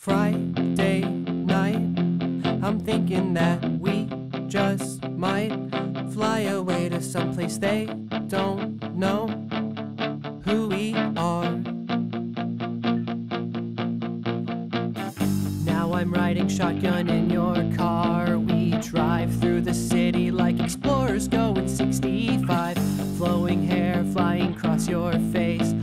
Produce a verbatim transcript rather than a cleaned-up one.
Friday night, I'm thinking that we just might fly away to someplace they don't know who we are. Now I'm riding shotgun in your car. We drive through the city like explorers going sixty-five. Flowing hair flying across your face.